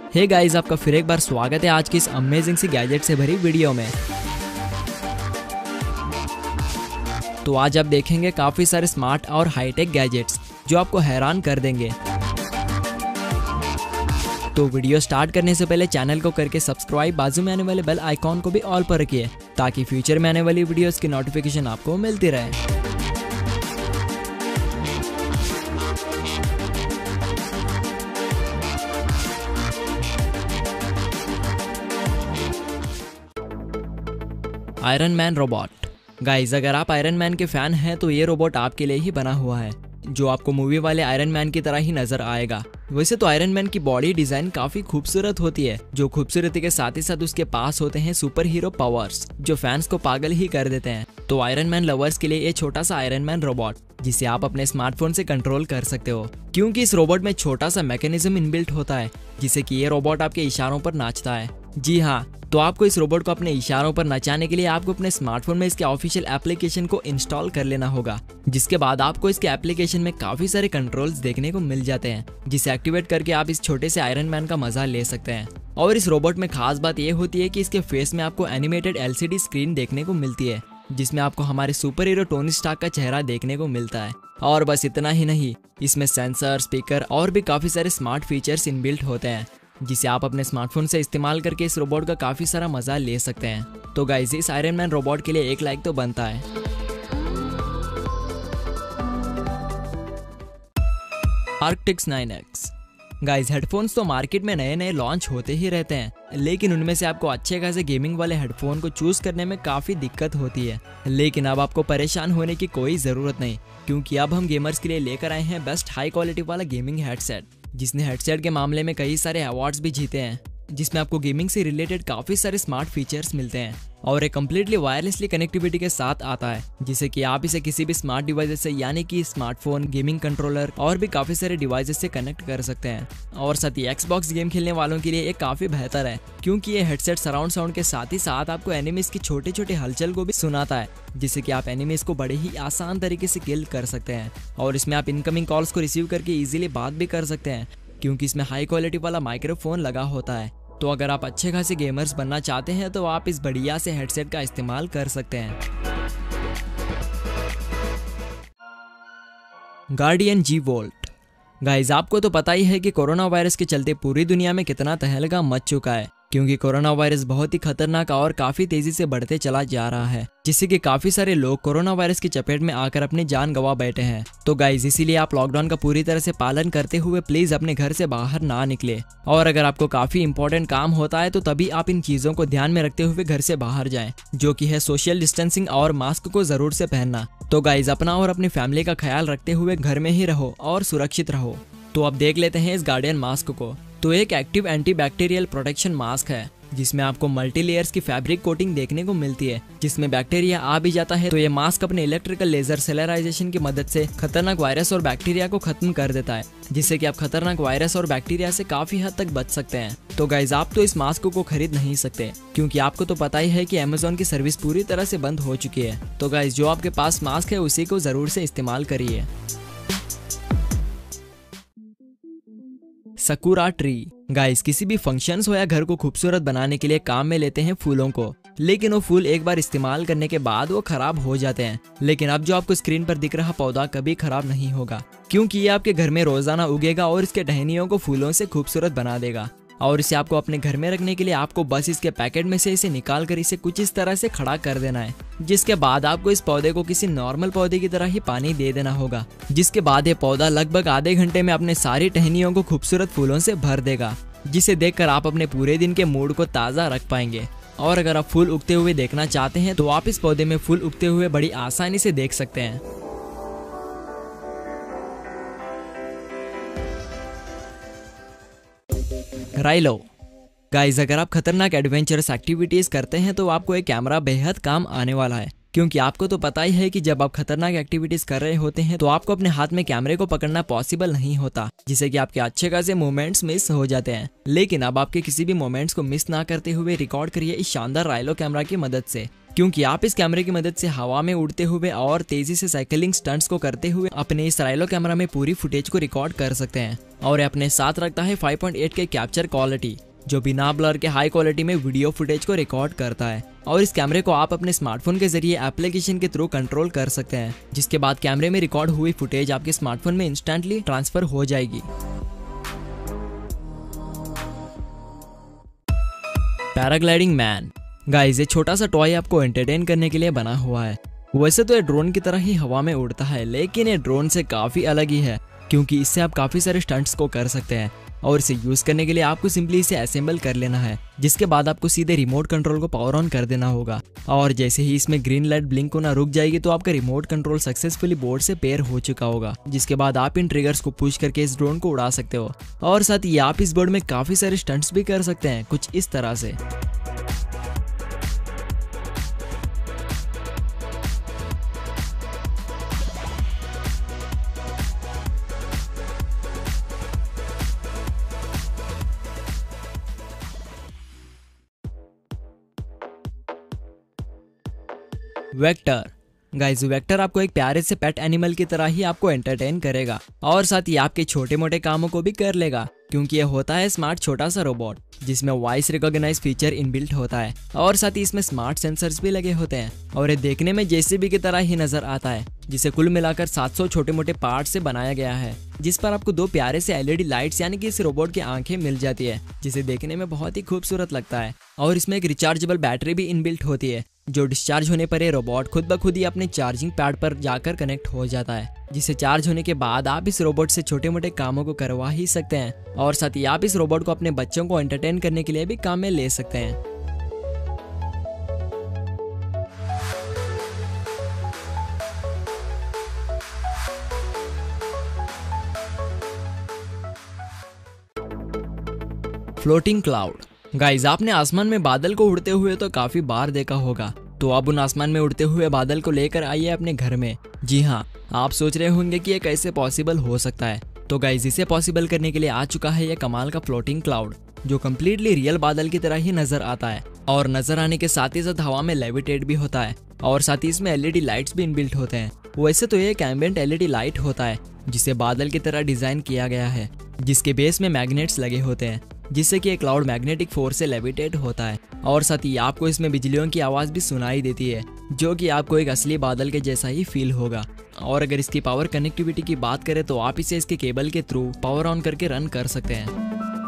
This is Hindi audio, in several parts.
हे गाइस, आपका फिर एक बार स्वागत है आज की इस अमेजिंग सी गैजेट से भरी वीडियो में। तो आज आप देखेंगे काफी सारे स्मार्ट और हाईटेक गैजेट्स जो आपको हैरान कर देंगे। तो वीडियो स्टार्ट करने से पहले चैनल को करके सब्सक्राइब, बाजू में आने वाले बेल आइकॉन को भी ऑल पर रखिए ताकि फ्यूचर में आने वाली वीडियोस की नोटिफिकेशन आपको मिलती रहे। Iron man robot. गाइस, अगर आप आयरन मैन के फैन हैं तो ये रोबोट आपके लिए ही बना हुआ है, जो आपको मूवी वाले आयरन मैन की तरह ही नजर आएगा। वैसे तो आयरन मैन की बॉडी डिजाइन काफी खूबसूरत होती है, जो खूबसूरती के साथ ही साथ उसके पास होते हैं सुपर हीरो पावर्स जो फैंस को पागल ही कर देते हैं। तो आयरन मैन लवर्स के लिए ये छोटा सा आयरन मैन रोबोट जिसे आप अपने स्मार्टफोन से कंट्रोल कर सकते हो, क्योंकि इस रोबोट में छोटा सा मैकेनिज्म इनबिल्ट होता है जिससे कि ये रोबोट आपके इशारों पर नाचता है। जी हाँ, तो आपको इस रोबोट को अपने इशारों पर नचाने के लिए आपको अपने स्मार्टफोन में इसके ऑफिशियल एप्लीकेशन को इंस्टॉल कर लेना होगा, जिसके बाद आपको इसके एप्लीकेशन में काफी सारे कंट्रोल्स देखने को मिल जाते हैं, जिसे एक्टिवेट करके आप इस छोटे से आयरन मैन का मजा ले सकते हैं। और इस रोबोट में खास बात यह होती है कि इसके फेस में आपको एनिमेटेड LCD स्क्रीन देखने को मिलती है, जिसमें आपको हमारे सुपर हीरो टोनी स्टार्क का चेहरा देखने को मिलता है। और बस इतना ही नहीं, इसमें सेंसर, स्पीकर और भी काफी सारे स्मार्ट फीचर्स इनबिल्ट होते हैं, जिसे आप अपने स्मार्टफोन से इस्तेमाल करके इस रोबोट का काफी सारा मजा ले सकते हैं। तो गाइस, इस आयरन मैन रोबोट के लिए एक लाइक तो बनता है। Arctis 9X। गाइस, हेडफोन्स तो मार्केट में नए नए लॉन्च होते ही रहते हैं, लेकिन उनमें से आपको अच्छे खासे गेमिंग वाले हेडफोन को चूज करने में काफी दिक्कत होती है। लेकिन अब आपको परेशान होने की कोई जरूरत नहीं, क्योंकि अब हम गेमर्स के लिए लेकर आए हैं बेस्ट हाई क्वालिटी वाला गेमिंग हेडसेट, जिसने हेडसेट के मामले में कई सारे अवार्ड्स भी जीते हैं, जिसमें आपको गेमिंग से रिलेटेड काफी सारे स्मार्ट फीचर्स मिलते हैं और एक कम्प्लीटली वायरलेसली कनेक्टिविटी के साथ आता है, जिससे कि आप इसे किसी भी स्मार्ट डिवाइस से यानी कि स्मार्टफोन, गेमिंग कंट्रोलर और भी काफी सारे डिवाइसेस से कनेक्ट कर सकते हैं। और साथ ही Xbox गेम खेलने वालों के लिए ये काफी बेहतर है, क्योंकि ये हेडसेट सराउंड साउंड के साथ ही साथ आपको एनिमीज की छोटे छोटे हलचल को भी सुनाता है, जिससे कि आप एनिमीज को बड़े ही आसान तरीके से किल कर सकते हैं। और इसमें आप इनकमिंग कॉल्स को रिसीव करके इजीली बात भी कर सकते हैं, क्योंकि इसमें हाई क्वालिटी वाला माइक्रोफोन लगा होता है। तो अगर आप अच्छे खासे गेमर्स बनना चाहते हैं तो आप इस बढ़िया से हेडसेट का इस्तेमाल कर सकते हैं। Guardian G Volt। गाइस, आपको तो पता ही है कि कोरोना वायरस के चलते पूरी दुनिया में कितना तहलका मच चुका है, क्योंकि कोरोना वायरस बहुत ही खतरनाक और काफी तेजी से बढ़ते चला जा रहा है, जिससे कि काफी सारे लोग कोरोना वायरस की चपेट में आकर अपनी जान गंवा बैठे हैं। तो गाइस, इसीलिए आप लॉकडाउन का पूरी तरह से पालन करते हुए प्लीज अपने घर से बाहर ना निकले, और अगर आपको काफी इंपॉर्टेंट काम होता है तो तभी आप इन चीजों को ध्यान में रखते हुए घर से बाहर जाएं, जो कि है सोशल डिस्टेंसिंग और मास्क को जरूर से पहनना। तो गाइस, अपना और अपनी फैमिली का ख्याल रखते हुए घर में ही रहो और सुरक्षित रहो। तो अब देख लेते हैं इस गार्डियन मास्क को। तो एक एक्टिव एंटीबैक्टीरियल प्रोटेक्शन मास्क है, जिसमें आपको मल्टी लेयर्स की फैब्रिक कोटिंग देखने को मिलती है, जिसमें बैक्टीरिया आ भी जाता है तो ये मास्क अपने इलेक्ट्रिकल लेजर सेलराइजेशन की मदद से खतरनाक वायरस और बैक्टीरिया को खत्म कर देता है, जिससे कि आप खतरनाक वायरस और बैक्टीरिया से काफी हद तक बच सकते हैं। तो गाइज, आप तो इस मास्क को खरीद नहीं सकते, क्योंकि आपको तो पता ही है कि Amazon की सर्विस पूरी तरह से बंद हो चुकी है। तो गाइज, जो आपके पास मास्क है उसी को जरूर से इस्तेमाल करिए। Sakura tree. गाइस, किसी भी फंक्शंस हो या घर को खूबसूरत बनाने के लिए काम में लेते हैं फूलों को, लेकिन वो फूल एक बार इस्तेमाल करने के बाद वो खराब हो जाते हैं। लेकिन अब जो आपको स्क्रीन पर दिख रहा पौधा कभी खराब नहीं होगा, क्योंकि ये आपके घर में रोजाना उगेगा और इसके टहनियों को फूलों से खूबसूरत बना देगा। और इसे आपको अपने घर में रखने के लिए आपको बस इसके पैकेट में से इसे निकाल कर इसे कुछ इस तरह से खड़ा कर देना है, जिसके बाद आपको इस पौधे को किसी नॉर्मल पौधे की तरह ही पानी दे देना होगा, जिसके बाद ये पौधा लगभग आधे घंटे में अपने सारी टहनियों को खूबसूरत फूलों से भर देगा, जिसे देखकर आप अपने पूरे दिन के मूड को ताज़ा रख पाएंगे। और अगर आप फूल उगते हुए देखना चाहते हैं तो आप इस पौधे में फूल उगते हुए बड़ी आसानी से देख सकते हैं। राइलो। गाइस, अगर आप खतरनाक एडवेंचरस एक्टिविटीज करते हैं तो आपको एक कैमरा बेहद काम आने वाला है, क्योंकि आपको तो पता ही है कि जब आप खतरनाक एक्टिविटीज कर रहे होते हैं तो आपको अपने हाथ में कैमरे को पकड़ना पॉसिबल नहीं होता, जिससे कि आपके अच्छे खासे मोमेंट्स मिस हो जाते हैं। लेकिन अब आपके किसी भी मोमेंट्स को मिस ना करते हुए रिकॉर्ड करिए इस शानदार राइलो कैमरा की मदद से, क्योंकि आप इस कैमरे की मदद से हवा में उड़ते हुए और तेजी से साइकिलिंग स्टंट्स को करते हुए अपने इस राइलो कैमरा में पूरी फुटेज को रिकॉर्ड कर सकते हैं। और अपने साथ रखता है 5.8 के कैप्चर क्वालिटी, जो बिना ब्लर के हाई क्वालिटी में वीडियो फुटेज को रिकॉर्ड करता है। और इस कैमरे को आप अपने स्मार्टफोन के जरिए एप्लीकेशन के थ्रू कंट्रोल कर सकते हैं, जिसके बाद कैमरे में रिकॉर्ड हुई फुटेज आपके स्मार्टफोन में इंस्टेंटली ट्रांसफर हो जाएगी। Paragliding man. गाइस, ये छोटा सा टॉय आपको एंटरटेन करने के लिए बना हुआ है। वैसे तो ये ड्रोन की तरह ही हवा में उड़ता है, लेकिन ये ड्रोन से काफी अलग ही है, क्योंकि इससे आप काफी सारे स्टंट्स को कर सकते हैं। और इसे यूज करने के लिए आपको सिंपली इसे असेंबल कर लेना है, जिसके बाद आपको सीधे रिमोट कंट्रोल को पावर ऑन कर देना होगा। और जैसे ही इसमें ग्रीन लाइट ब्लिंक होना रुक जाएगी तो आपका रिमोट कंट्रोल सक्सेसफुली बोर्ड से पेयर हो चुका होगा, जिसके बाद आप इन ट्रिगर्स को पुश करके इस ड्रोन को उड़ा सकते हो। और साथ ही आप इस बोर्ड में काफी सारे स्टंट्स भी कर सकते हैं, कुछ इस तरह से। वेक्टर। गाइस, वेक्टर आपको एक प्यारे से पेट एनिमल की तरह ही आपको एंटरटेन करेगा और साथ ही आपके छोटे मोटे कामों को भी कर लेगा, क्योंकि यह होता है स्मार्ट छोटा सा रोबोट जिसमें वॉइस रिकॉग्नाइज फीचर इनबिल्ट होता है और साथ ही इसमें स्मार्ट सेंसर्स भी लगे होते हैं। और ये देखने में जेसीबी की तरह ही नजर आता है, जिसे कुल मिलाकर 700 छोटे मोटे पार्ट से बनाया गया है, जिस पर आपको 2 प्यारे से एलईडी लाइट्स यानी कि इस रोबोट की आंखें मिल जाती है, जिसे देखने में बहुत ही खूबसूरत लगता है। और इसमें एक रिचार्जेबल बैटरी भी इनबिल्ट होती है, जो डिस्चार्ज होने पर ये रोबोट खुद ब खुद ही अपने चार्जिंग पैड पर जाकर कनेक्ट हो जाता है, जिसे चार्ज होने के बाद आप इस रोबोट से छोटे मोटे कामों को करवा ही सकते हैं। और साथ ही आप इस रोबोट को अपने बच्चों को एंटरटेन करने के लिए भी काम में ले सकते हैं। Floating cloud. गाइस, आपने आसमान में बादल को उड़ते हुए तो काफी बार देखा होगा, तो अब उन आसमान में उड़ते हुए बादल को लेकर आइए अपने घर में। जी हाँ, आप सोच रहे होंगे कि ये कैसे पॉसिबल हो सकता है। तो गाइस, इसे पॉसिबल करने के लिए आ चुका है ये कमाल का फ्लोटिंग क्लाउड, जो कम्प्लीटली रियल बादल की तरह ही नजर आता है और नजर आने के साथ ही साथ हवा में लेविटेट भी होता है। और साथ ही इसमें एलईडी लाइट्स भी इनबिल्ट होते हैं। वैसे तो ये एक एम्बिएंट एलईडी लाइट होता है, जिसे बादल की तरह डिजाइन किया गया है, जिसके बेस में मैग्नेट्स लगे होते हैं, जिससे कि एक क्लाउड मैग्नेटिक फोर्स से लेविटेट होता है। और साथ ही आपको इसमें बिजलियों की आवाज भी सुनाई देती है, जो कि आपको एक असली बादल के जैसा ही फील होगा। और अगर इसकी पावर कनेक्टिविटी की बात करें तो आप इसे इसके केबल के थ्रू पावर ऑन करके रन कर सकते हैं।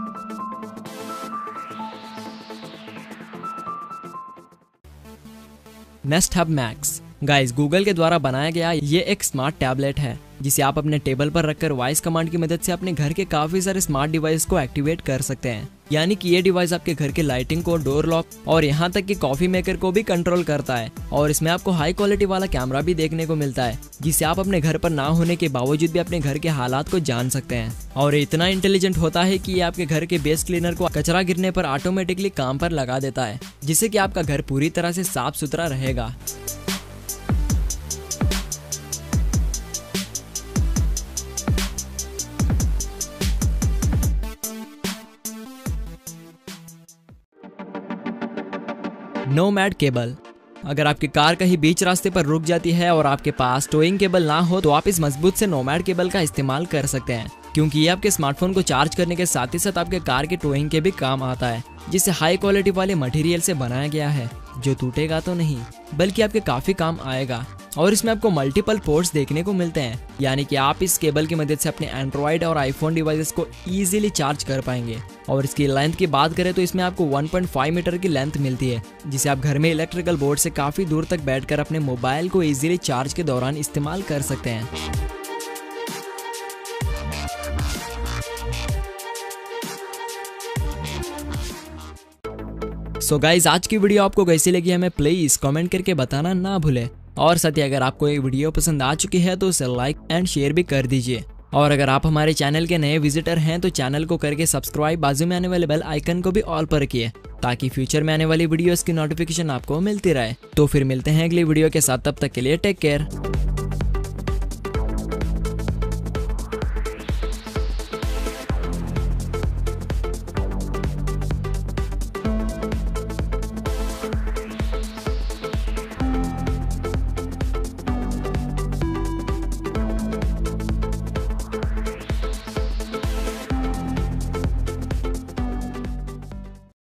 Nest Hub Max. Guys, Google के द्वारा बनाया गया ये एक स्मार्ट टैबलेट है, जिसे आप अपने टेबल पर रखकर वॉइस कमांड की मदद से अपने घर के काफी सारे स्मार्ट डिवाइस को एक्टिवेट कर सकते हैं। यानी कि ये डिवाइस आपके घर के लाइटिंग को, डोर लॉक और यहाँ तक कि कॉफी मेकर को भी कंट्रोल करता है। और इसमें आपको हाई क्वालिटी वाला कैमरा भी देखने को मिलता है, जिससे आप अपने घर पर ना होने के बावजूद भी अपने घर के हालात को जान सकते हैं। और ये इतना इंटेलिजेंट होता है कि ये आपके घर के बेस क्लीनर को कचरा गिरने पर ऑटोमेटिकली काम पर लगा देता है, जिससे कि आपका घर पूरी तरह से साफ सुथरा रहेगा। Nomad cable. अगर आपकी कार कहीं बीच रास्ते पर रुक जाती है और आपके पास टोइंग केबल ना हो, तो आप इस मजबूत से नोमैड केबल का इस्तेमाल कर सकते हैं, क्योंकि ये आपके स्मार्टफोन को चार्ज करने के साथ ही साथ आपके कार के टोइंग के भी काम आता है, जिसे हाई क्वालिटी वाले मटेरियल से बनाया गया है, जो टूटेगा तो नहीं बल्कि आपके काफी काम आएगा। और इसमें आपको मल्टीपल पोर्ट्स देखने को मिलते हैं, यानी कि आप इस केबल की मदद से अपने एंड्रॉइड और आईफोन डिवाइसेस को इजीली चार्ज कर पाएंगे। और इसकी लेंथ की बात करें तो इसमें आपको 1.5 मीटर की लेंथ मिलती है, जिसे आप घर में इलेक्ट्रिकल बोर्ड से काफी दूर तक बैठकर अपने मोबाइल को इजीली चार्ज के दौरान इस्तेमाल कर सकते हैं। सो गाइज, आज की वीडियो आपको कैसी लगी हमें प्लीज कमेंट करके बताना ना भूले। और साथ ही अगर आपको ये वीडियो पसंद आ चुकी है तो उसे लाइक एंड शेयर भी कर दीजिए। और अगर आप हमारे चैनल के नए विजिटर हैं तो चैनल को करके सब्सक्राइब, बाजू में आने वाले बेल आइकन को भी ऑल पर रखिए, ताकि फ्यूचर में आने वाली वीडियोस की नोटिफिकेशन आपको मिलती रहे। तो फिर मिलते हैं अगली वीडियो के साथ, तब तक के लिए टेक केयर।